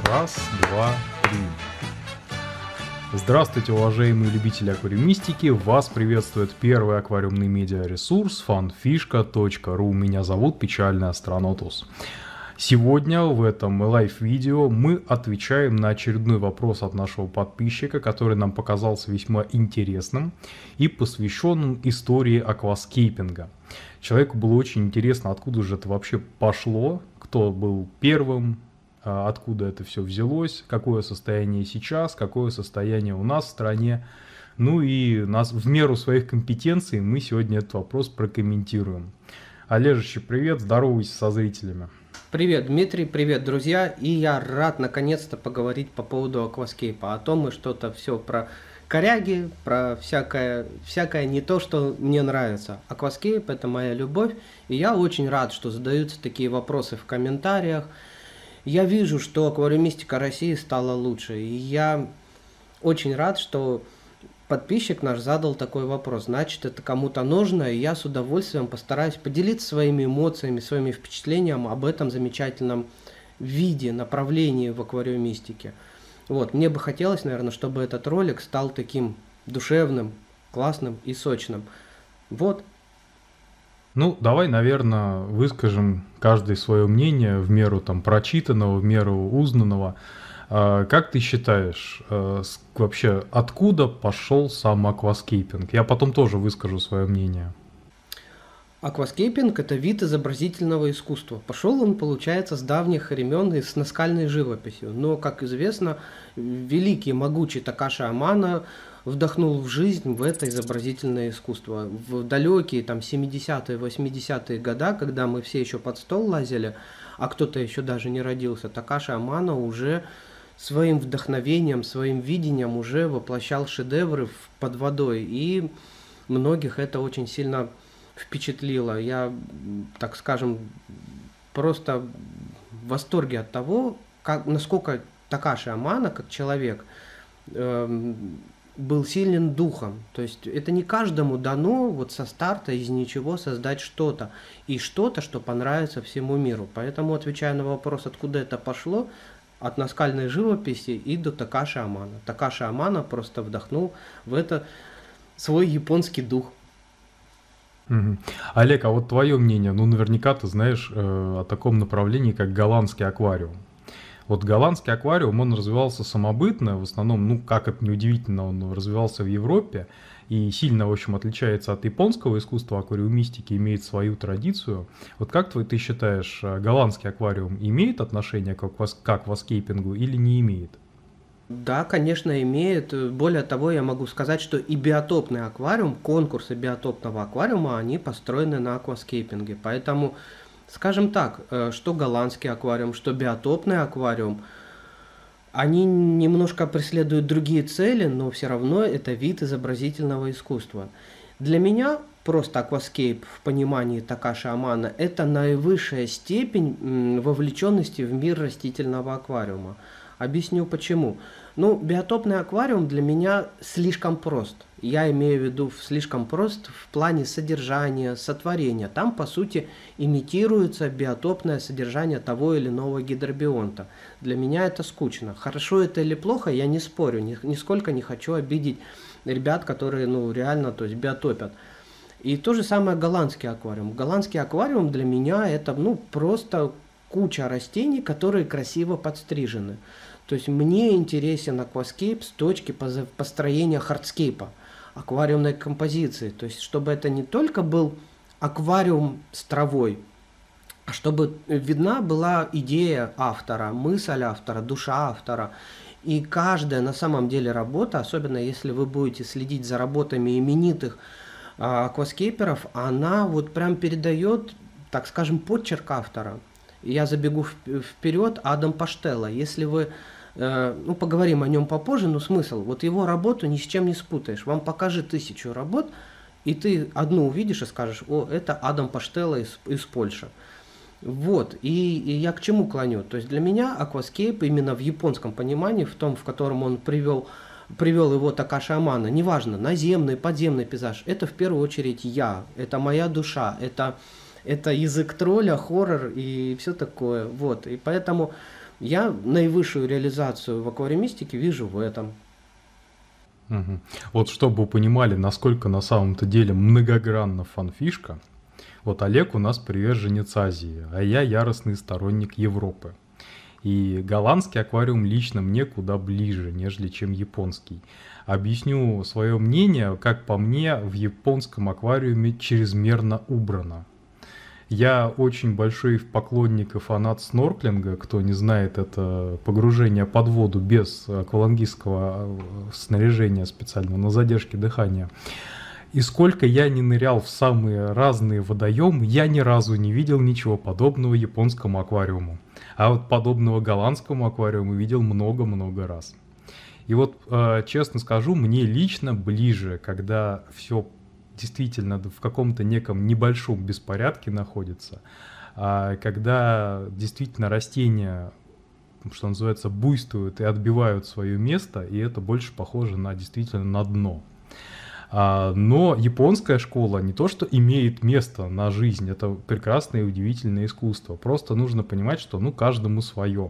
Раз, два, три. Здравствуйте, уважаемые любители аквариумистики! Вас приветствует первый аквариумный медиаресурс funfishka.ru. Меня зовут Печальный Астронотус. Сегодня в этом лайв-видео мы отвечаем на очередной вопрос от нашего подписчика, который нам показался весьма интересным и посвященным истории акваскейпинга. Человеку было очень интересно, откуда же это вообще пошло, кто был первым, откуда это все взялось, какое состояние сейчас, какое состояние у нас в стране. Ну и в меру своих компетенций мы сегодня этот вопрос прокомментируем. Олежище, привет, здоровайся со зрителями. Привет, Дмитрий, привет, друзья. И я рад наконец-то поговорить по поводу акваскейпа. А то мы что-то все про коряги, про всякое не то, что мне нравится. Акваскейп — это моя любовь. И я очень рад, что задаются такие вопросы в комментариях. Я вижу, что аквариумистика России стала лучше. И я очень рад, что подписчик наш задал такой вопрос. Значит, это кому-то нужно, и я с удовольствием постараюсь поделиться своими эмоциями, своими впечатлениями об этом замечательном виде, направлении в аквариумистике. Вот, мне бы хотелось, наверное, чтобы этот ролик стал таким душевным, классным и сочным. Вот. Ну, давай, наверное, выскажем каждый свое мнение в меру там прочитанного, в меру узнанного. Как ты считаешь, вообще откуда пошел сам акваскейпинг? Я потом тоже выскажу свое мнение. Акваскейпинг — это вид изобразительного искусства. Пошел он, получается, с давних времен и с наскальной живописью. Но, как известно, великий могучий Такаши Амано вдохнул в жизнь в это изобразительное искусство. В далекие там 70-е, 80-е годы, когда мы все еще под стол лазили, а кто-то еще даже не родился, Такаши Амано уже своим вдохновением, своим видением уже воплощал шедевры под водой. И многих это очень сильно впечатлило. Я, так скажем, просто в восторге от того, насколько Такаши Амано, как человек, был силен духом. То есть это не каждому дано вот со старта из ничего создать что-то. И что-то, что понравится всему миру. Поэтому, отвечая на вопрос, откуда это пошло, от наскальной живописи и до Такаши Амано. Такаши Амано просто вдохнул в это свой японский дух. Угу. Олег, а вот твое мнение, ну наверняка ты знаешь о таком направлении, как голландский аквариум. Вот голландский аквариум, он развивался самобытно, в основном, ну как это неудивительно, он развивался в Европе и сильно, в общем, отличается от японского искусства аквариумистики, имеет свою традицию. Вот как ты считаешь, голландский аквариум имеет отношение к акваскейпингу или не имеет? Да, конечно, имеет. Более того, я могу сказать, что и биотопный аквариум, конкурсы биотопного аквариума, они построены на акваскейпинге. Поэтому, скажем так, что голландский аквариум, что биотопный аквариум, они немножко преследуют другие цели, но все равно это вид изобразительного искусства. Для меня просто акваскейп в понимании Такаши Амано — это наивысшая степень вовлеченности в мир растительного аквариума. Объясню почему. Ну, биотопный аквариум для меня слишком прост. Я имею в виду слишком прост в плане содержания, сотворения. Там, по сути, имитируется биотопное содержание того или иного гидробионта. Для меня это скучно. Хорошо это или плохо, я не спорю. Нисколько не хочу обидеть ребят, которые, ну, реально, то есть, биотопят. И то же самое голландский аквариум. Голландский аквариум для меня это, ну, просто куча растений, которые красиво подстрижены. То есть мне интересен акваскейп с точки построения хардскейпа, аквариумной композиции. То есть чтобы это не только был аквариум с травой, а чтобы видна была идея автора, мысль автора, душа автора. И каждая на самом деле работа, особенно если вы будете следить за работами именитых акваскейперов, она вот прям передает, так скажем, почерк автора. Я забегу вперед, Адам Паштелло. Если вы, ну, поговорим о нем попозже, но смысл, вот его работу ни с чем не спутаешь. Вам покажет 1000 работ, и ты одну увидишь и скажешь: о, это Адам Паштелло из Польши. Вот, и я к чему клоню? То есть для меня акваскейп именно в японском понимании, в том, в котором он привел его Такаши Амано, неважно, наземный, подземный пейзаж, это в первую очередь я, это моя душа, это язык тролля, хоррор и все такое. Вот. И поэтому Я наивысшую реализацию в аквариумистике вижу в этом. Мгм. Вот чтобы вы понимали, насколько на самом-то деле многогранна фанфишка, вот Олег у нас приверженец Азии, а я яростный сторонник Европы. И голландский аквариум лично мне куда ближе, нежели чем японский. Объясню свое мнение, как по мне, в японском аквариуме чрезмерно убрано. Я очень большой поклонник и фанат снорклинга. Кто не знает, это погружение под воду без аквалангистского снаряжения специального на задержке дыхания. И сколько я не нырял в самые разные водоемы, я ни разу не видел ничего подобного японскому аквариуму. А вот подобного голландскому аквариуму видел много-много раз. И вот, честно скажу, мне лично ближе, когда все действительно в каком-то неком небольшом беспорядке находится, когда действительно растения, что называется, буйствуют и отбивают свое место, и это больше похоже на действительно на дно. Но японская школа не то что имеет место на жизнь, это прекрасное и удивительное искусство. Просто нужно понимать, что каждому свое.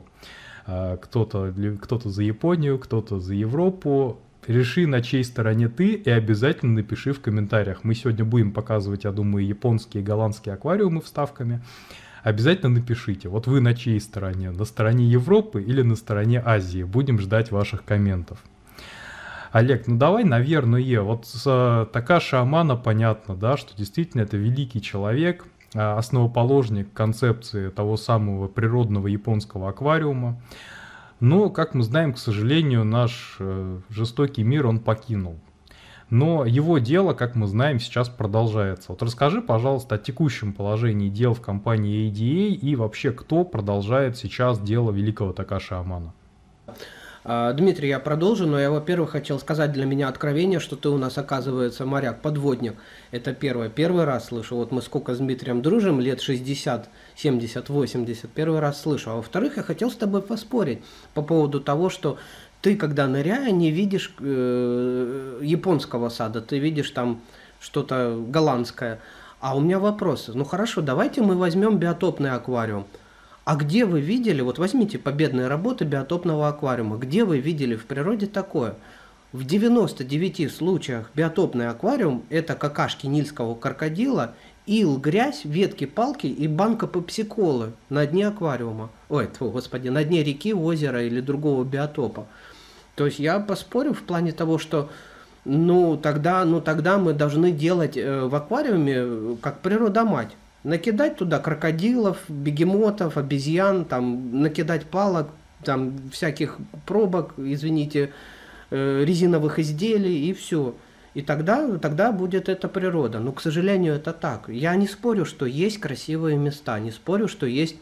Кто-то за Японию, кто-то за Европу. Реши, на чьей стороне ты, и обязательно напиши в комментариях. Мы сегодня будем показывать, я думаю, японские и голландские аквариумы вставками. Обязательно напишите, вот вы на чьей стороне, на стороне Европы или на стороне Азии. Будем ждать ваших комментов. Олег, давай, наверное, вот с Такаши Амано понятно, да, что действительно это великий человек, основоположник концепции того самого природного японского аквариума. Но, как мы знаем, к сожалению, наш жестокий мир он покинул. Но его дело, как мы знаем, сейчас продолжается. Вот расскажи, пожалуйста, о текущем положении дел в компании ADA и вообще, кто продолжает сейчас дело великого Такаши Амано. Дмитрий, я продолжу, но я, во-первых, хотел сказать, для меня откровение, что ты у нас, оказывается, моряк, подводник. Это первое. Первый раз слышу. Вот мы сколько с Дмитрием дружим, лет 60, 70, 80, первый раз слышу. А во-вторых, я хотел с тобой поспорить по поводу того, что ты, когда ныряя, не видишь японского сада, ты видишь там что-то голландское. А у меня вопрос. Хорошо, давайте мы возьмем биотопный аквариум. А где вы видели, вот возьмите победные работы биотопного аквариума, где вы видели в природе такое? В 99 случаях биотопный аквариум – это какашки нильского крокодила, ил, грязь, ветки, палки и банка пепси-колы на дне аквариума. На дне реки, озера или другого биотопа. То есть я поспорю в плане того, что тогда мы должны делать в аквариуме как природа-мать. Накидать туда крокодилов, бегемотов, обезьян, там, накидать палок, там, всяких пробок, извините, резиновых изделий и все. И тогда будет эта природа. Но, к сожалению, это так. Я не спорю, что есть красивые места, не спорю, что есть,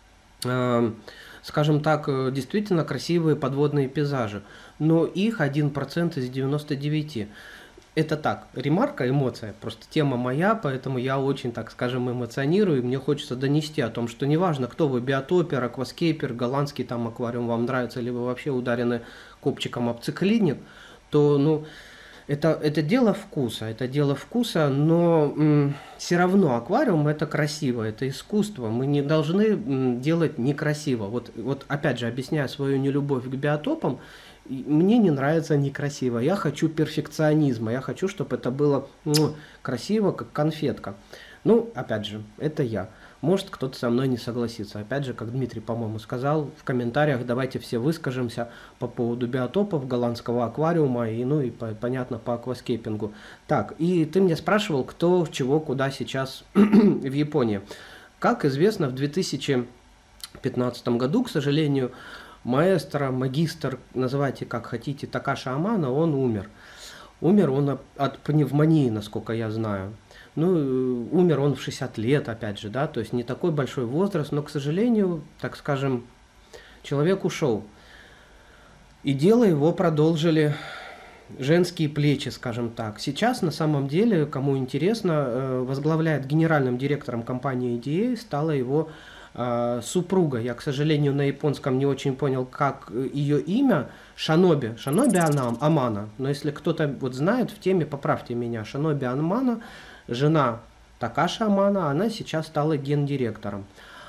скажем так, действительно красивые подводные пейзажи. Но их 1% из 99%. Это так, ремарка, эмоция, просто тема моя, поэтому я очень, так скажем, эмоционирую, и мне хочется донести о том, что неважно, кто вы, биотопер, акваскейпер, голландский там аквариум вам нравится, или вы вообще ударены копчиком об циклинник, то, это дело вкуса, но все равно аквариум это красиво, это искусство, мы не должны делать некрасиво. Вот опять же, объясняя свою нелюбовь к биотопам, мне не нравится некрасиво, я хочу перфекционизма, я хочу, чтобы это было красиво, как конфетка. Опять же, это я. Может, кто-то со мной не согласится. Опять же, как Дмитрий, по-моему, сказал, в комментариях давайте все выскажемся по поводу биотопов, голландского аквариума и понятно, по акваскейпингу. Так, и ты меня спрашивал, кто, чего, куда сейчас в Японии. Как известно, в 2015 году, к сожалению, маэстро, магистр, называйте как хотите, Такаши Амано, он умер. Умер он от пневмонии, насколько я знаю. Умер он в 60 лет, опять же, да, то есть не такой большой возраст, но, к сожалению, так скажем, человек ушел. И дело его продолжили женские плечи, скажем так. Сейчас, на самом деле, кому интересно, возглавляет генеральным директором компании EDA, стала его супруга. Я, к сожалению, на японском не очень понял, как ее имя. Шаноби Амано. Но если кто-то знает в теме, поправьте меня. Шаноби Амано, жена Такаши Амано, она сейчас стала гендиректором.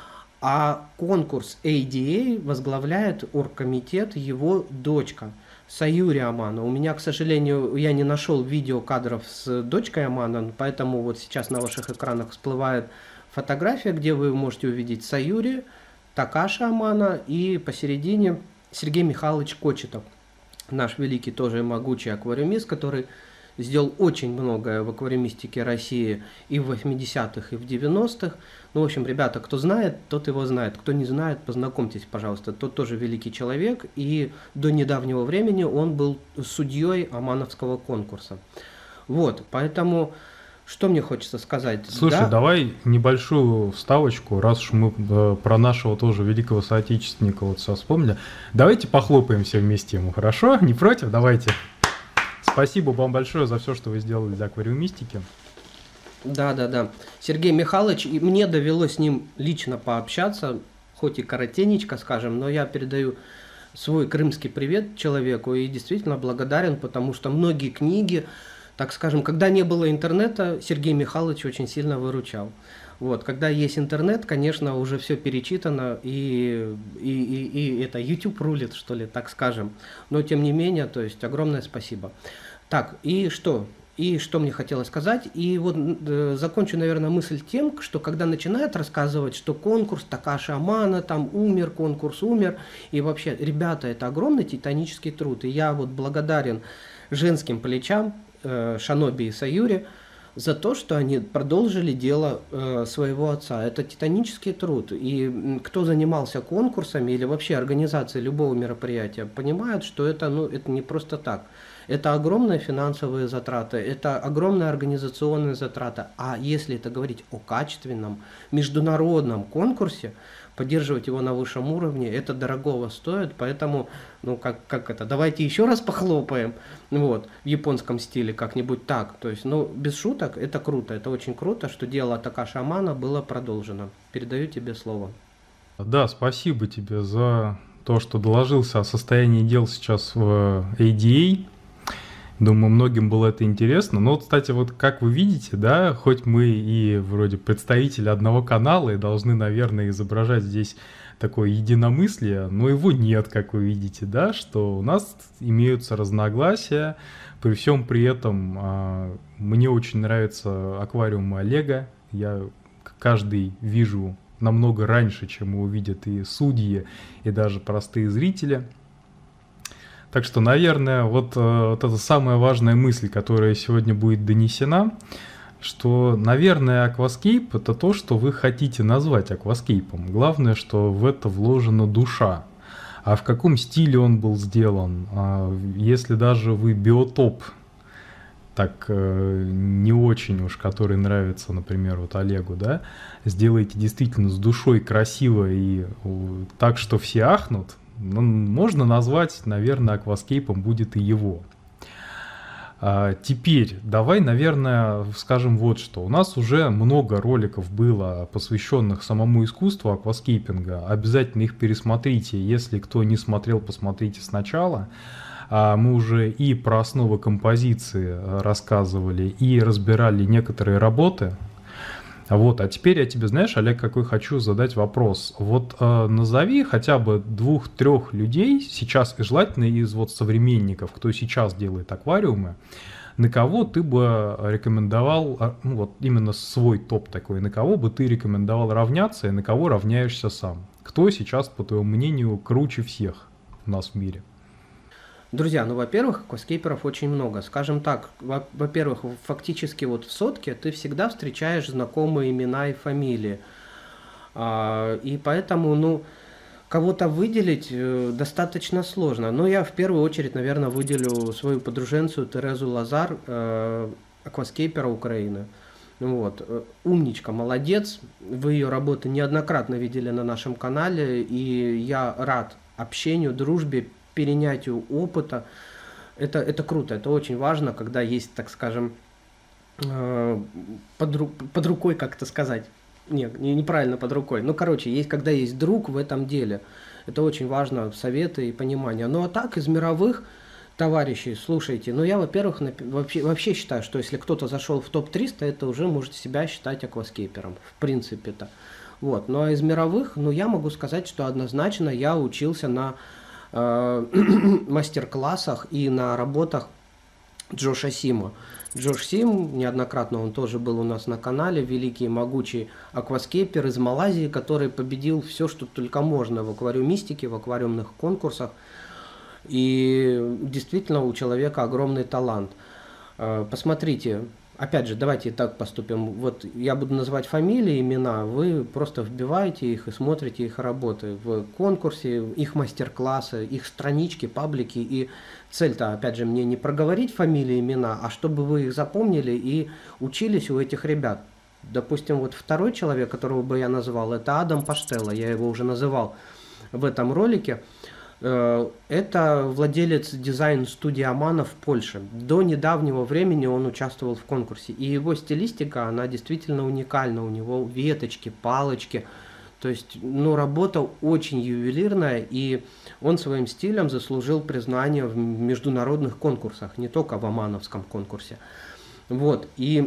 А конкурс ADA возглавляет оргкомитет его дочка Саюри Амано. У меня, к сожалению, я не нашел видеокадров с дочкой Амано, поэтому вот сейчас на ваших экранах всплывает фотография, где вы можете увидеть Саюри, Такаши Амано и посередине Сергей Михайлович Кочетов, наш великий тоже и могучий аквариумист, который сделал очень многое в аквариумистике России и в 80-х, и в 90-х. Ну, в общем, ребята, кто знает, тот его знает. Кто не знает, познакомьтесь, пожалуйста. Тот тоже великий человек. И до недавнего времени он был судьей Амановского конкурса. Вот, поэтому, что мне хочется сказать? Слушай, да? давай небольшую вставочку, раз уж мы про нашего тоже великого соотечественника вот все вспомнили. Давайте похлопаем все вместе ему, хорошо? Не против? Давайте. Спасибо вам большое за все, что вы сделали для аквариумистики. Да. Сергей Михайлович, и мне довелось с ним лично пообщаться, хоть и коротенечко, скажем, но я передаю свой крымский привет человеку и действительно благодарен, потому что многие книги, так скажем, когда не было интернета, Сергей Михайлович очень сильно выручал. Вот, когда есть интернет, конечно, уже все перечитано, и это YouTube рулит, что ли, так скажем. Но тем не менее, то есть огромное спасибо. Так, и что? И что мне хотелось сказать? И вот закончу, наверное, мысль тем, что когда начинают рассказывать, что конкурс Такаши Амано, там умер, конкурс умер, и вообще, ребята, это огромный титанический труд. И я вот благодарен женским плечам Шаноби и Саюри за то, что они продолжили дело своего отца. Это титанический труд. И кто занимался конкурсами или вообще организацией любого мероприятия, понимают, что это, это не просто так. Это огромные финансовые затраты, это огромная организационная затрата. А если это говорить о качественном международном конкурсе, поддерживать его на высшем уровне, это дорогого стоит, поэтому, как это, давайте еще раз похлопаем, вот, в японском стиле как-нибудь так, то есть, без шуток, это круто, это очень круто, что дело Такаши Амано было продолжено. Передаю тебе слово. Да, спасибо тебе за то, что доложился о состоянии дел сейчас в ADA. Думаю, многим было это интересно. Но, кстати, вот как вы видите, да, хоть мы и вроде представители одного канала и должны, наверное, изображать здесь такое единомыслие, но его нет, как вы видите, да, что у нас имеются разногласия. При всем при этом мне очень нравится аквариум Олега. Я каждый вижу намного раньше, чем его видят и судьи, и даже простые зрители. Так что, наверное, вот это самая важная мысль, которая сегодня будет донесена, что, наверное, акваскейп — это то, что вы хотите назвать акваскейпом. Главное, что в это вложена душа. А в каком стиле он был сделан? Если даже вы биотоп, так не очень уж, который нравится, например, вот Олегу, да, сделаете действительно с душой красиво и так, что все ахнут, можно назвать, наверное, акваскейпом будет и его. Теперь давай, наверное, скажем вот что. У нас уже много роликов было, посвященных самому искусству акваскейпинга. Обязательно их пересмотрите. Если кто не смотрел, посмотрите сначала. Мы уже и про основы композиции рассказывали, и разбирали некоторые работы. Вот, а теперь я тебе, знаешь, Олег, какой хочу задать вопрос. Вот назови хотя бы 2-3 людей сейчас, и желательно из вот современников, кто сейчас делает аквариумы, на кого ты бы рекомендовал, вот именно свой топ такой, на кого бы ты рекомендовал равняться и на кого равняешься сам? Кто сейчас, по твоему мнению, круче всех у нас в мире? Друзья, во-первых, акваскейперов очень много. Скажем так, во-первых, фактически вот в сотке ты всегда встречаешь знакомые имена и фамилии. И поэтому, кого-то выделить достаточно сложно. Но я в первую очередь, наверное, выделю свою подруженцию Терезу Лазар, акваскейпера Украины. Вот. Умничка, молодец. Вы ее работы неоднократно видели на нашем канале, и я рад общению, дружбе, перенятию опыта. Это круто, это очень важно, когда есть, так скажем, под рукой, как это сказать, неправильно под рукой, есть, когда есть друг в этом деле, это очень важно, советы и понимание. Ну а так, из мировых товарищей, слушайте, я, во-первых, вообще считаю, что если кто-то зашел в топ-300, это уже можете себя считать акваскейпером, в принципе-то. Вот. Ну а из мировых, ну я могу сказать, что однозначно я учился на мастер-классах и на работах Джоша Сима. Джош Сим, неоднократно он тоже был у нас на канале, великий могучий акваскейпер из Малайзии, который победил все, что только можно в аквариумистике, в аквариумных конкурсах. И действительно у человека огромный талант. Посмотрите, опять же, давайте так поступим. Вот я буду называть фамилии, имена, вы просто вбиваете их и смотрите их работы в конкурсе, их мастер-классы, их странички, паблики. И цель-то, опять же, мне не проговорить фамилии, имена, а чтобы вы их запомнили и учились у этих ребят. Допустим, вот второй человек, которого бы я назвал, это Адам Паштелло, я его уже называл в этом ролике. Это владелец дизайн-студии Амана в Польше. До недавнего времени он участвовал в конкурсе. И его стилистика, она действительно уникальна. У него веточки, палочки. То есть, ну, работа очень ювелирная. И он своим стилем заслужил признание в международных конкурсах. Не только в омановском конкурсе. Вот. И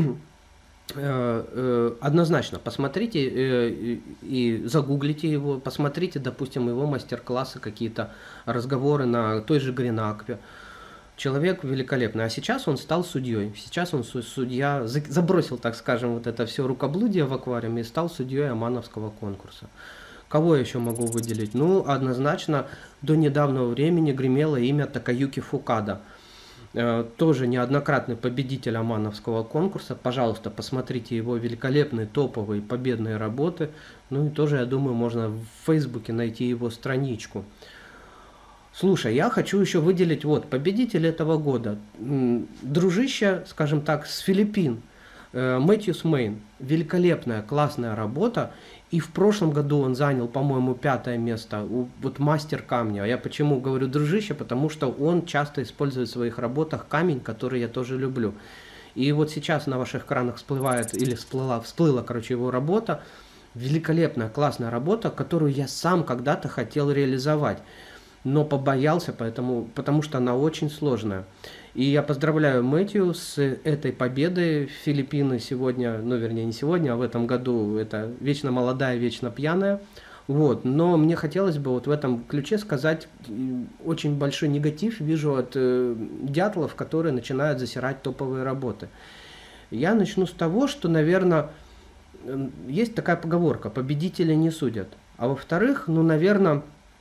однозначно посмотрите и загуглите его, посмотрите, допустим, его мастер-классы, какие-то разговоры на той же Гринакве. Человек великолепный. А сейчас он стал судьей. Сейчас он судья, забросил, так скажем, вот это все рукоблудие в аквариуме и стал судьей омановского конкурса. Кого я еще могу выделить? Ну, однозначно, до недавнего времени гремело имя Такаюки Фукада. Тоже неоднократный победитель омановского конкурса. Пожалуйста, посмотрите его великолепные топовые победные работы. Ну и тоже, я думаю, можно в Фейсбуке найти его страничку. Слушай, я хочу еще выделить вот победитель этого года. Дружище, скажем так, с Филиппин. Мэтьюс Мэйн. Великолепная, классная работа. И в прошлом году он занял, по-моему, 5-е место. Вот мастер камня. Я почему говорю дружище? Потому что он часто использует в своих работах камень, который я тоже люблю. И вот сейчас на ваших экранах всплывает, или всплыла, короче, его работа. Великолепная, классная работа, которую я сам когда-то хотел реализовать. Но побоялся, потому что она очень сложная. И я поздравляю Мэтью с этой победой. Филиппины сегодня, ну вернее не сегодня, а в этом году это вечно молодая, вечно пьяная. Вот. Но мне хотелось бы вот в этом ключе сказать, очень большой негатив вижу от дятлов, которые начинают засирать топовые работы. Я начну с того, что, наверное, есть такая поговорка: победители не судят. А во-вторых, ну, наверное,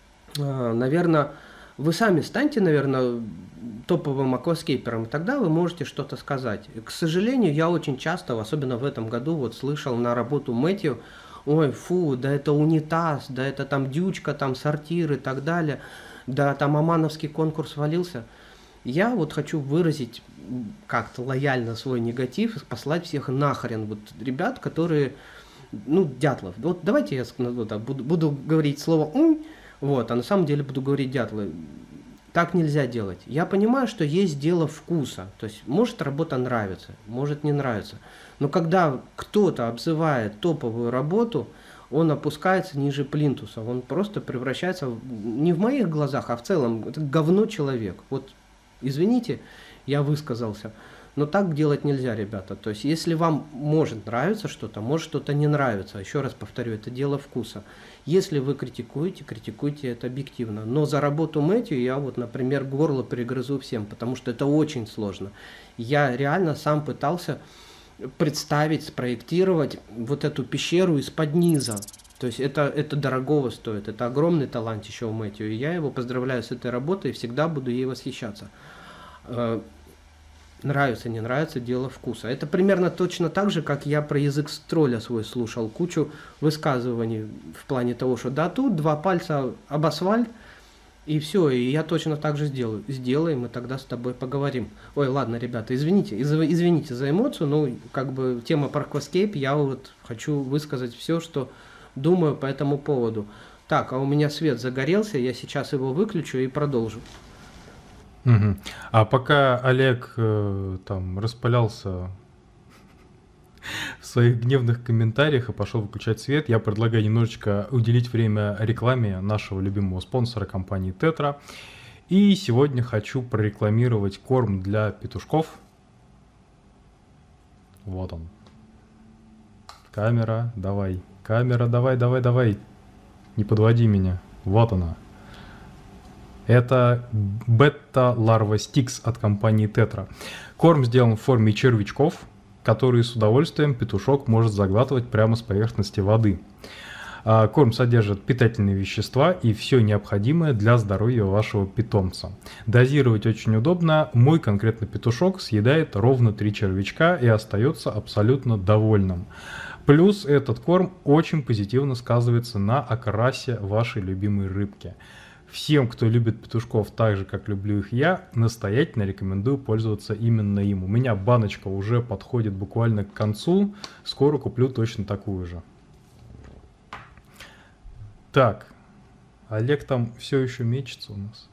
вы сами станьте, наверное, топовым акваскейпером, и тогда вы можете что-то сказать. И, к сожалению, я очень часто, особенно в этом году, вот слышал на работу Мэтью: ой, фу, да это унитаз, да это там дючка, там сортир и так далее, да там омановский конкурс валился. Я вот хочу выразить как-то лояльно свой негатив и послать всех нахрен. Вот ребят, которые, ну, дятлов. Вот давайте я буду говорить слово «ум», вот, а на самом деле буду говорить дятлы. Так нельзя делать. Я понимаю, что есть дело вкуса. То есть, может, работа нравится, может, не нравится. Но когда кто-то обзывает топовую работу, он опускается ниже плинтуса. Он просто превращается, не в моих глазах, а в целом, это говно человек. Вот, извините, я высказался. Но так делать нельзя, ребята. То есть, если вам может нравиться что-то, может что-то не нравится. Еще раз повторю, это дело вкуса. Если вы критикуете, критикуйте это объективно. Но за работу Мэтью я вот, например, горло перегрызу всем, потому что это очень сложно. Я реально сам пытался представить, спроектировать вот эту пещеру из-под низа. То есть это дорогого стоит, это огромный талант еще у Мэтью. И я его поздравляю с этой работой и всегда буду ей восхищаться. Нравится, не нравится, дело вкуса. Это примерно точно так же, как я про язык тролля свой слушал. Кучу высказываний в плане того, что да, тут 2 пальца об асфальт, и все, и я точно так же сделаю. Сделаем, и тогда с тобой поговорим. Ой, ладно, ребята, извините за эмоцию, но как бы тема про акваскейп, я вот хочу высказать все, что думаю по этому поводу. Так, а у меня свет загорелся, я сейчас его выключу и продолжу. Мгм. А пока Олег там распалялся в своих гневных комментариях и пошел выключать свет, я предлагаю немножечко уделить время рекламе нашего любимого спонсора компании Tetra. И сегодня хочу прорекламировать корм для петушков. Вот он. Камера, давай. Камера, давай, давай, давай. Не подводи меня. Вот она. Это бета-ларва стикс от компании Tetra. Корм сделан в форме червячков, которые с удовольствием петушок может заглатывать прямо с поверхности воды. Корм содержит питательные вещества и все необходимое для здоровья вашего питомца. Дозировать очень удобно. Мой конкретно петушок съедает ровно 3 червячка и остается абсолютно довольным. Плюс этот корм очень позитивно сказывается на окрасе вашей любимой рыбки. Всем, кто любит петушков так же, как люблю их я, настоятельно рекомендую пользоваться именно им. У меня баночка уже подходит буквально к концу. Скоро куплю точно такую же. Так, Олег там все еще мечется у нас.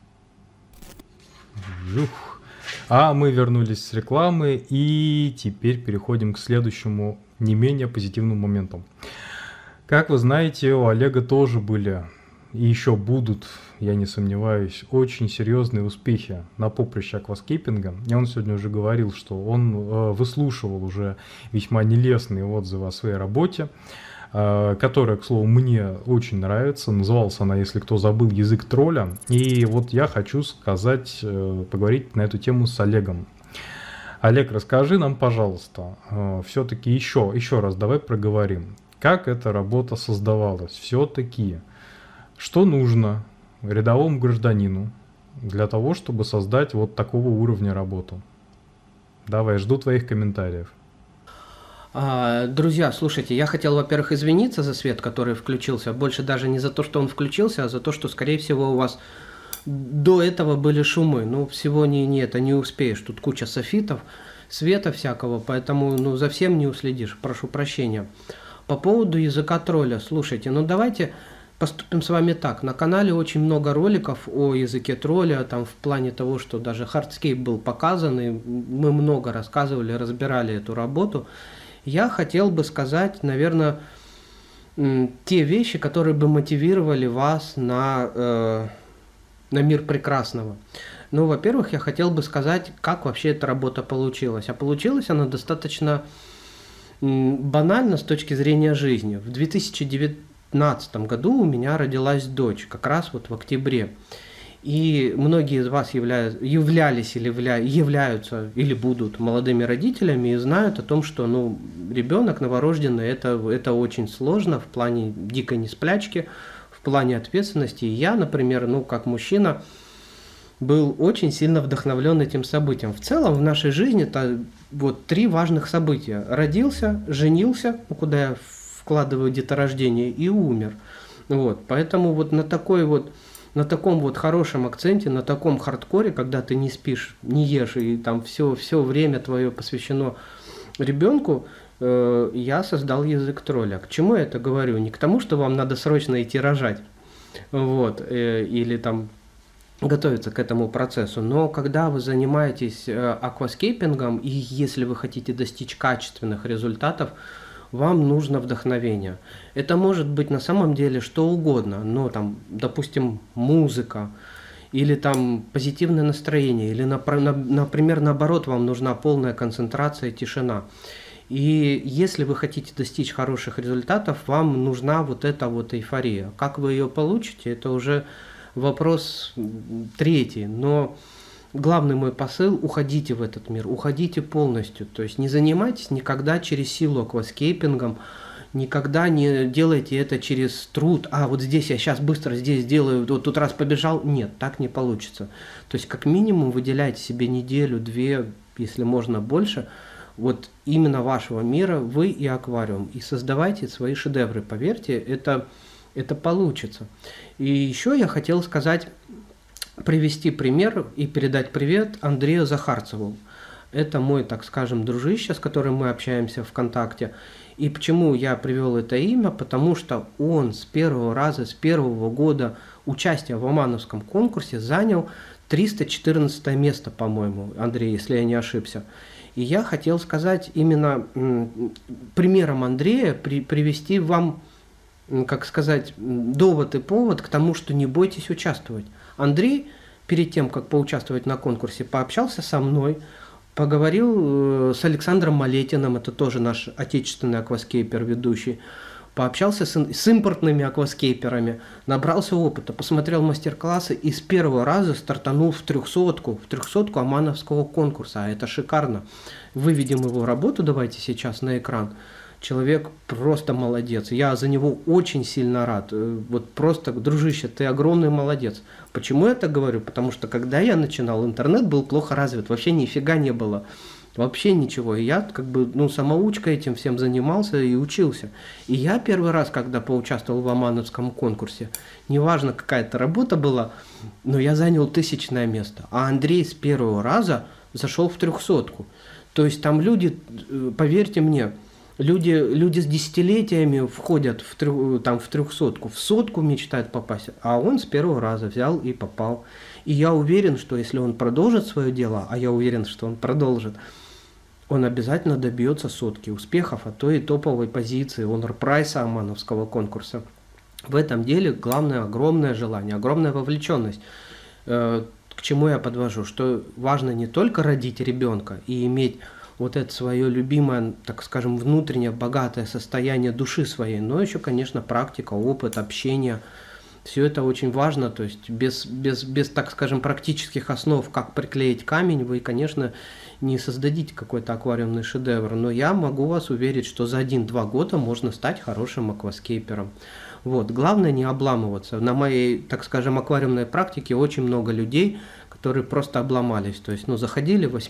Жух. А мы вернулись с рекламы и теперь переходим к следующему не менее позитивному моменту. Как вы знаете, у Олега тоже были и еще будут, я не сомневаюсь, очень серьезные успехи на поприще акваскейпинга. И он сегодня уже говорил, что он выслушивал уже весьма нелестные отзывы о своей работе, которая, к слову, мне очень нравится. Называлась она, если кто забыл, «Язык тролля». И вот я хочу сказать, поговорить на эту тему с Олегом. Олег, расскажи нам, пожалуйста, все-таки еще раз давай проговорим, как эта работа создавалась. Все-таки, что нужно рядовому гражданину для того, чтобы создать вот такого уровня работу? Давай, жду твоих комментариев. Друзья, слушайте, я хотел, во-первых, извиниться за свет, который включился. Больше даже не за то, что он включился, а за то, что, скорее всего, у вас до этого были шумы. Ну, всего не успеешь. Тут куча софитов, света всякого, поэтому за всем не уследишь. Прошу прощения. По поводу языка тролля, слушайте, давайте поступим с вами так. На канале очень много роликов о языке тролля, там в плане того, что даже Hardscape был показан, и мы много рассказывали, разбирали эту работу. Я хотел бы сказать, наверное, те вещи, которые бы мотивировали вас на мир прекрасного. Ну, во-первых, я хотел бы сказать, как вообще эта работа получилась. А получилась она достаточно банально с точки зрения жизни. В 2019 году у меня родилась дочь, как раз вот в октябре. И многие из вас являлись или являются или будут молодыми родителями и знают о том, что ребенок новорожденный это очень сложно в плане дикой несплячки, в плане ответственности. И я, например, как мужчина, был очень сильно вдохновлен этим событием. В целом в нашей жизни это вот 3 важных события. Родился, женился, куда я вкладываю деторождение, и умер. Вот. Поэтому вот на таком вот хорошем акценте, на таком хардкоре, когда ты не спишь, не ешь, и там все время твое посвящено ребенку, я создал язык тролля. К чему я это говорю? Не к тому, что вам надо срочно идти рожать, вот, или там готовиться к этому процессу, но когда вы занимаетесь акваскейпингом, и если вы хотите достичь качественных результатов, вам нужно вдохновение. Это может быть на самом деле что угодно, но там, допустим, музыка, или там позитивное настроение, или, например, наоборот, вам нужна полная концентрация и тишина. И если вы хотите достичь хороших результатов, вам нужна вот эта вот эйфория. Как вы ее получите, это уже вопрос третий, но главный мой посыл – уходите в этот мир, уходите полностью. То есть не занимайтесь никогда через силу акваскейпингом, никогда не делайте это через труд. Вот здесь я сейчас быстро здесь сделаю, вот тут раз побежал. Нет, так не получится. То есть как минимум выделяйте себе неделю, 2, если можно больше, вот именно вашего мира, вы и аквариум. И создавайте свои шедевры. Поверьте, это получится. И еще я хотел сказать, привести пример и передать привет Андрею Захарцеву. Это мой, так скажем, дружище, с которым мы общаемся ВКонтакте. И почему я привел это имя? Потому что он с первого раза, с первого года участия в ОМАНовском конкурсе занял 314 место, по-моему, Андрей, если я не ошибся. И я хотел сказать именно примером Андрея, привести вам, как сказать, довод и повод к тому, что не бойтесь участвовать. Андрей, перед тем, как поучаствовать на конкурсе, пообщался со мной, поговорил с Александром Малетиным, это тоже наш отечественный акваскейпер, ведущий, пообщался с импортными акваскейперами, набрался опыта, посмотрел мастер-классы и с первого раза стартанул в трехсотку омановского конкурса. А это шикарно. Выведем его работу, давайте сейчас на экран. Человек просто молодец. Я за него очень сильно рад. Вот просто, дружище, ты огромный молодец. Почему я так говорю? Потому что когда я начинал, интернет был плохо развит, вообще нифига не было. Вообще ничего. И я как бы, самоучкой этим всем занимался и учился. И я первый раз, когда поучаствовал в омановском конкурсе, неважно какая это работа была, но я занял 1000-е место. А Андрей с первого раза зашел в 300-ку. То есть там люди, поверьте мне, Люди с десятилетиями входят в 300-ку, в 100-ку мечтают попасть, а он с первого раза взял и попал. И я уверен, что если он продолжит свое дело, а я уверен, что он продолжит, он обязательно добьется 100-ки успехов, а то и топовой позиции, онор-прайса омановского конкурса. В этом деле главное огромное желание, огромная вовлеченность. К чему я подвожу? Что важно не только родить ребенка и иметь вот это свое любимое, так скажем, внутреннее богатое состояние души своей, но еще, конечно, практика, опыт, общение. Все это очень важно, то есть без, так скажем, практических основ, как приклеить камень, вы, конечно, не создадите какой-то аквариумный шедевр, но я могу вас уверить, что за 1-2 года можно стать хорошим акваскейпером. Вот. Главное не обламываться. На моей, так скажем, аквариумной практике очень много людей, которые просто обломались. То есть, заходили в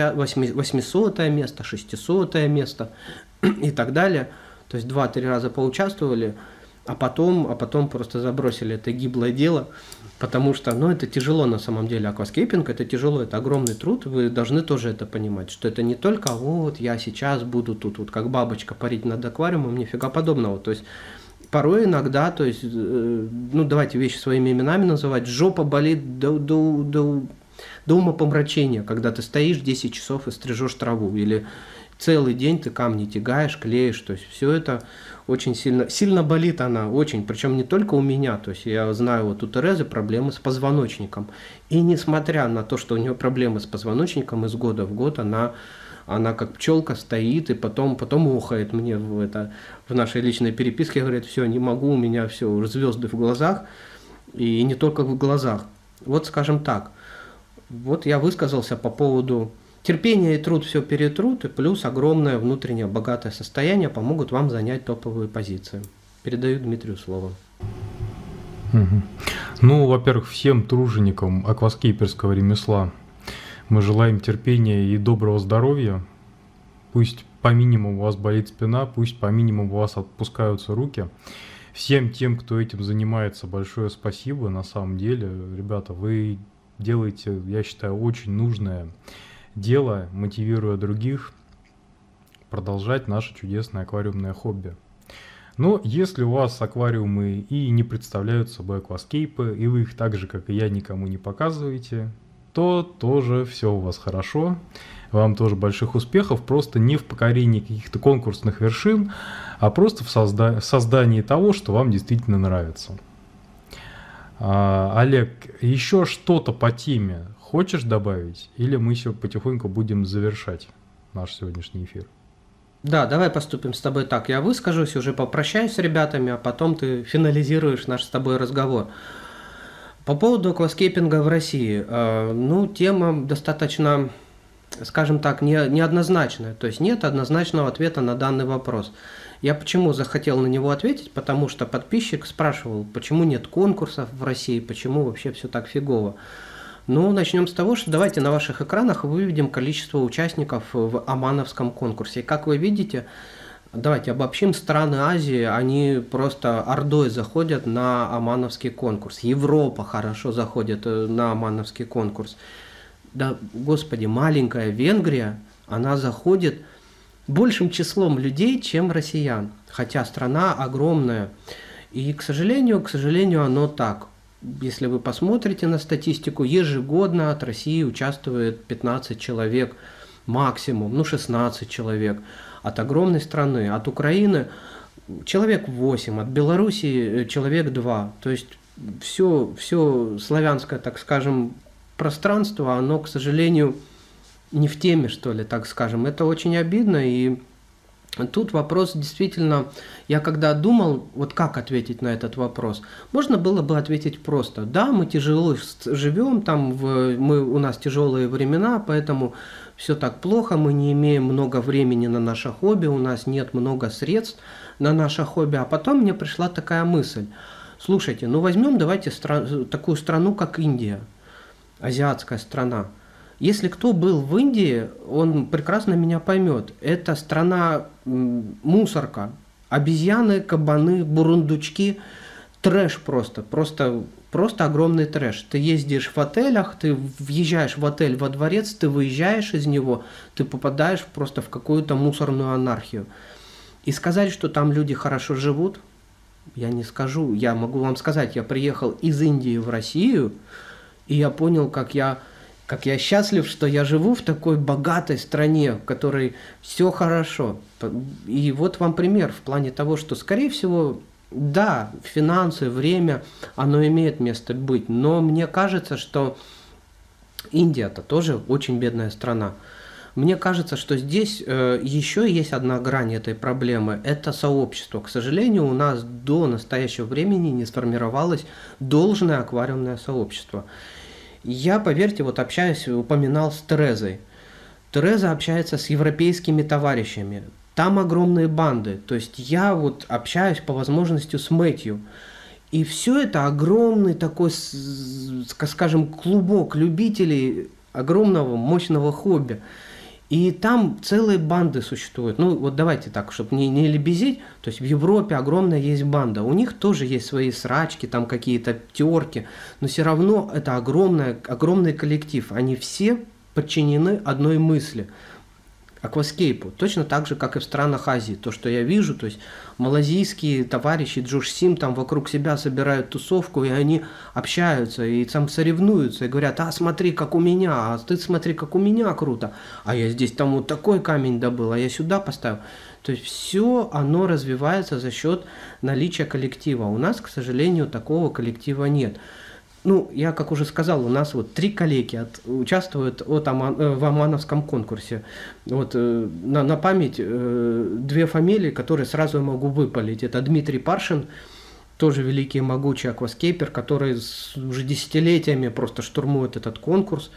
800-е место, 600-е место и так далее. То есть 2-3 раза поучаствовали, а потом просто забросили это гиблое дело, потому что, это тяжело на самом деле. Акваскейпинг это тяжело, это огромный труд, вы должны тоже это понимать, что это не только вот я сейчас буду тут вот как бабочка парить над аквариумом, нифига подобного. То есть порой иногда, то есть, давайте вещи своими именами называть, жопа болит до умопомрачения, когда ты стоишь 10 часов и стрижешь траву, или целый день ты камни тягаешь, клеишь, то есть все это очень сильно болит она, очень, причем не только у меня, то есть я знаю, вот у Терезы проблемы с позвоночником, и несмотря на то, что у нее проблемы с позвоночником, из года в год она как пчелка стоит и потом ухает мне в нашей личной переписке, говорит, все, не могу, у меня все, звезды в глазах, и не только в глазах. Вот скажем так, вот я высказался по поводу терпения и труд все перетрут, и плюс огромное внутреннее богатое состояние помогут вам занять топовые позиции. Передаю Дмитрию слово. Во-первых, всем труженикам акваскейперского ремесла мы желаем терпения и доброго здоровья. Пусть по минимуму у вас болит спина, пусть по минимуму у вас отпускаются руки. Всем тем, кто этим занимается, большое спасибо. На самом деле, ребята, вы делаете, я считаю, очень нужное дело, мотивируя других продолжать наше чудесное аквариумное хобби. Но если у вас аквариумы и не представляют собой акваскейпы, и вы их так же, как и я, никому не показываете, то тоже все у вас хорошо. Вам тоже больших успехов, просто не в покорении каких-то конкурсных вершин, а просто в создании того, что вам действительно нравится. Олег, еще что-то по теме хочешь добавить? Или мы еще потихоньку будем завершать наш сегодняшний эфир? Да, давай поступим с тобой так. Я выскажусь, уже попрощаюсь с ребятами, а потом ты финализируешь наш с тобой разговор. По поводу акваскейпинга в России. Тема достаточно, скажем так, неоднозначная. То есть нет однозначного ответа на данный вопрос. Я почему захотел на него ответить? Потому что подписчик спрашивал, почему нет конкурсов в России, почему вообще все так фигово. Начнем с того, что давайте на ваших экранах выведем количество участников в омановском конкурсе. Как вы видите, давайте обобщим, страны Азии, они просто ордой заходят на омановский конкурс. Европа хорошо заходит на омановский конкурс. Да, господи, маленькая Венгрия, она заходит большим числом людей, чем россиян. Хотя страна огромная. И, к сожалению, оно так. Если вы посмотрите на статистику, ежегодно от России участвует 15 человек, максимум, 16 человек. От огромной страны, от Украины человек 8, от Белоруссии человек 2. То есть все славянское, так скажем, пространство, оно, к сожалению, не в теме, что ли, так скажем. Это очень обидно, и Тут вопрос действительно, я когда думал, вот как ответить на этот вопрос, можно было бы ответить просто: да, мы тяжело живем, у нас тяжелые времена, поэтому все так плохо, мы не имеем много времени на наше хобби, у нас нет много средств на наше хобби. А потом мне пришла такая мысль: слушайте, ну возьмем давайте такую страну, как Индия, азиатская страна. Если кто был в Индии, он прекрасно меня поймет. Это страна мусорка. Обезьяны, кабаны, бурундучки. Трэш просто огромный трэш. Ты ездишь в отелях, ты въезжаешь в отель во дворец, ты выезжаешь из него, ты попадаешь просто в какую-то мусорную анархию. И сказать, что там люди хорошо живут, я не скажу. Я могу вам сказать, я приехал из Индии в Россию, и я понял, как я счастлив, что я живу в такой богатой стране, в которой все хорошо. И вот вам пример в плане того, что, скорее всего, да, финансы, время, оно имеет место быть. Но мне кажется, что Индия-то тоже очень бедная страна. Мне кажется, что здесь еще есть одна грань этой проблемы – это сообщество. К сожалению, у нас до настоящего времени не сформировалось должное аквариумное сообщество. Я, поверьте, вот общаюсь, упоминал с Терезой. Тереза общается с европейскими товарищами. Там огромные банды. То есть я вот общаюсь по возможности с Мэтью. И все это огромный такой, скажем, клубок любителей огромного мощного хобби. И там целые банды существуют. Ну вот давайте так, чтобы не лебезить. То есть в Европе огромная есть банда. У них тоже есть свои срачки, там какие-то терки. Но все равно это огромный коллектив. Они все подчинены одной мысли – акваскейпу. Точно так же, как и в странах Азии. То, что я вижу, то есть малазийские товарищи Джош Сим там вокруг себя собирают тусовку, и они общаются, и там соревнуются, и говорят: а смотри, как у меня, а ты смотри, как у меня круто, а я здесь там вот такой камень добыл, а я сюда поставил. То есть все оно развивается за счет наличия коллектива. У нас, к сожалению, такого коллектива нет. Ну, я, как уже сказал, у нас вот 3 коллеги участвуют в омановском конкурсе. Вот на память 2 фамилии, которые сразу я могу выпалить. Это Дмитрий Паршин, тоже великий и могучий акваскейпер, который уже десятилетиями просто штурмует этот конкурс.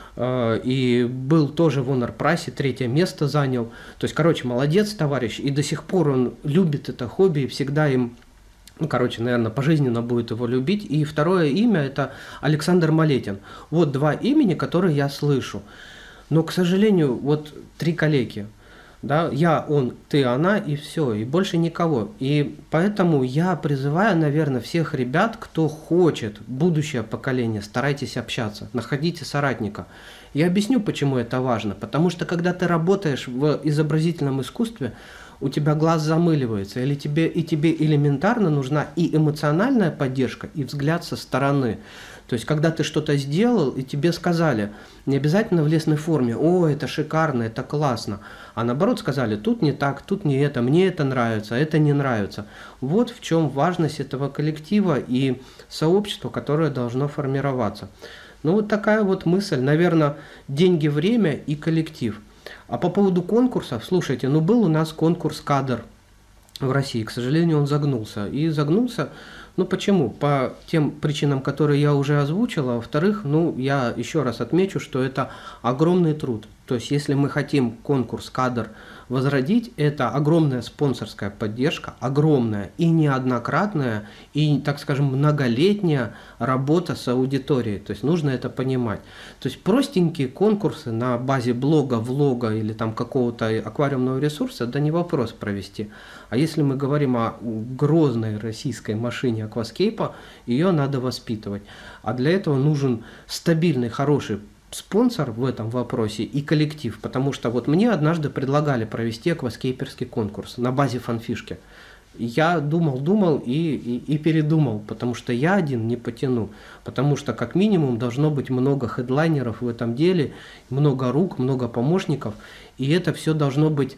И был тоже в Honor Prize, 3-е место занял. То есть, короче, молодец товарищ. И до сих пор он любит это хобби и всегда им... наверное, пожизненно будет его любить. И второе имя – это Александр Малетин. Вот 2 имени, которые я слышу. Но, к сожалению, вот 3 коллеги. Да, я, он, ты, она, и все, и больше никого. И поэтому я призываю, наверное, всех ребят, кто хочет, будущее поколение, старайтесь общаться, находите соратника. Я объясню, почему это важно. Потому что, когда ты работаешь в изобразительном искусстве, у тебя глаз замыливается, или тебе элементарно нужна и эмоциональная поддержка, и взгляд со стороны. То есть, когда ты что-то сделал, и тебе сказали, не обязательно в лестной форме: о, это шикарно, это классно, а наоборот сказали: тут не так, тут не это, мне это нравится, это не нравится. Вот в чем важность этого коллектива и сообщества, которое должно формироваться. Ну вот такая вот мысль, наверное, деньги, время и коллектив. А по поводу конкурсов, слушайте, был у нас конкурс «Кадр» в России. К сожалению, он загнулся. И загнулся, почему? По тем причинам, которые я уже озвучил. А во-вторых, я еще раз отмечу, что это огромный труд. То есть, если мы хотим конкурс «Кадр» возродить, это огромная спонсорская поддержка, огромная и неоднократная, и, так скажем, многолетняя работа с аудиторией. То есть, нужно это понимать. То есть, простенькие конкурсы на базе блога, влога или там какого-то аквариумного ресурса, да не вопрос провести. А если мы говорим о грозной российской машине акваскейпа, ее надо воспитывать. А для этого нужен стабильный, хороший спонсор в этом вопросе и коллектив, потому что вот мне однажды предлагали провести акваскейперский конкурс на базе фанфишки. Я думал и передумал, потому что я один не потяну, потому что как минимум должно быть много хедлайнеров в этом деле, много рук, много помощников, и это все должно быть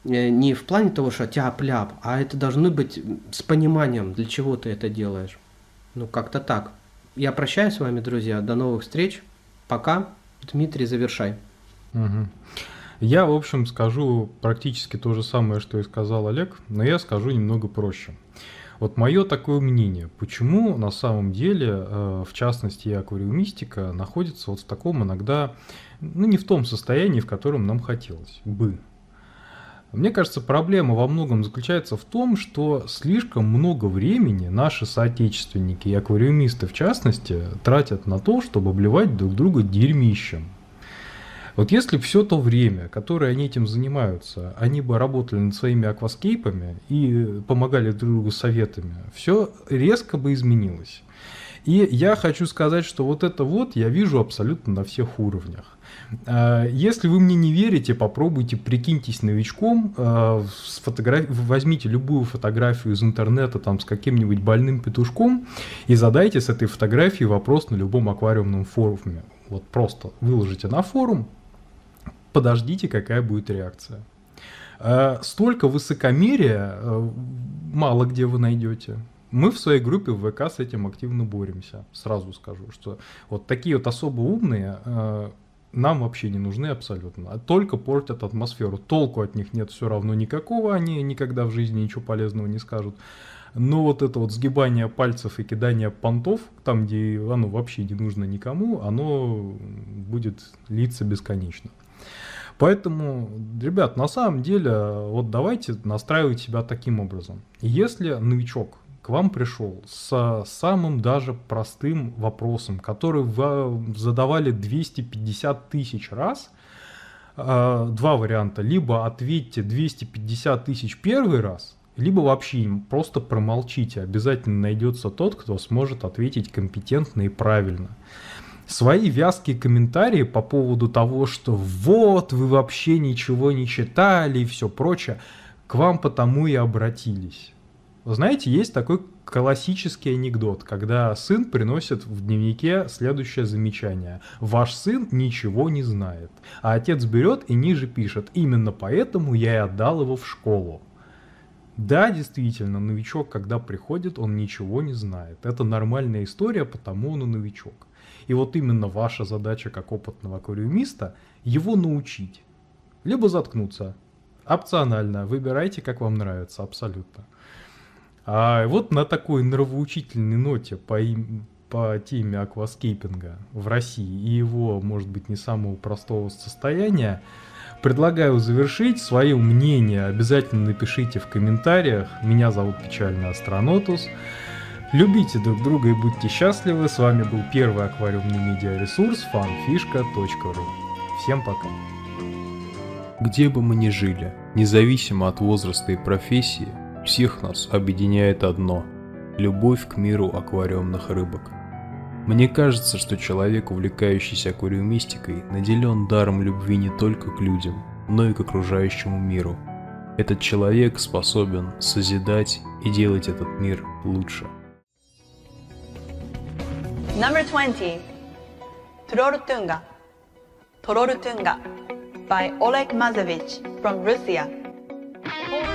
не в плане того, что тяп-ляп, а это должно быть с пониманием, для чего ты это делаешь. Как-то так. Я прощаюсь с вами, друзья, до новых встреч, пока. Дмитрий, завершай. Угу. Я, в общем, скажу практически то же самое, что и сказал Олег, но я скажу немного проще. Вот мое такое мнение, почему на самом деле, в частности, аквариумистика находится вот в таком иногда, ну, не в том состоянии, в котором нам хотелось бы. Мне кажется, проблема во многом заключается в том, что слишком много времени наши соотечественники и аквариумисты, в частности, тратят на то, чтобы обливать друг друга дерьмищем. Вот если бы все то время, которое они этим занимаются, они бы работали над своими акваскейпами и помогали друг другу советами, все резко бы изменилось. И я хочу сказать, что вот это вот я вижу абсолютно на всех уровнях. Если вы мне не верите, попробуйте, прикиньтесь новичком, возьмите любую фотографию из интернета там, с каким-нибудь больным петушком и задайте с этой фотографией вопрос на любом аквариумном форуме. Вот просто выложите на форум, подождите, какая будет реакция. Столько высокомерия мало где вы найдете. Мы в своей группе в ВК с этим активно боремся. Сразу скажу, что вот такие вот особо умные нам вообще не нужны абсолютно. Только портят атмосферу. Толку от них нет все равно никакого, они никогда в жизни ничего полезного не скажут. Но вот это вот сгибание пальцев и кидание понтов, там, где оно вообще не нужно никому, оно будет длиться бесконечно. Поэтому, ребят, на самом деле, вот давайте настраивать себя таким образом. Если новичок к вам пришел с самым даже простым вопросом, который вы задавали 250 тысяч раз, два варианта. Либо ответьте 250 тысяч первый раз, либо вообще им просто промолчите. Обязательно найдется тот, кто сможет ответить компетентно и правильно. Свои вязкие комментарии по поводу того, что вот, вы вообще ничего не читали и все прочее, к вам потому и обратились. Вы знаете, есть такой классический анекдот, когда сын приносит в дневнике следующее замечание. Ваш сын ничего не знает. А отец берет и ниже пишет. Именно поэтому я и отдал его в школу. Да, действительно, новичок, когда приходит, он ничего не знает. Это нормальная история, потому он и новичок. И вот именно ваша задача как опытного аквариумиста его научить. Либо заткнуться. Опционально. Выбирайте, как вам нравится, абсолютно. А вот на такой нравоучительной ноте по теме акваскейпинга в России и его, может быть, не самого простого состояния, предлагаю завершить. Свое мнение обязательно напишите в комментариях. Меня зовут Печальный Астронотус. Любите друг друга и будьте счастливы. С вами был первый аквариумный медиаресурс fanfishka.ru. Всем пока. Где бы мы ни жили, независимо от возраста и профессии, всех нас объединяет одно – любовь к миру аквариумных рыбок. Мне кажется, что человек, увлекающийся аквариумистикой, наделен даром любви не только к людям, но и к окружающему миру. Этот человек способен созидать и делать этот мир лучше. Number 20. Troltunga. Troltunga by Oleg Mazevich from Russia.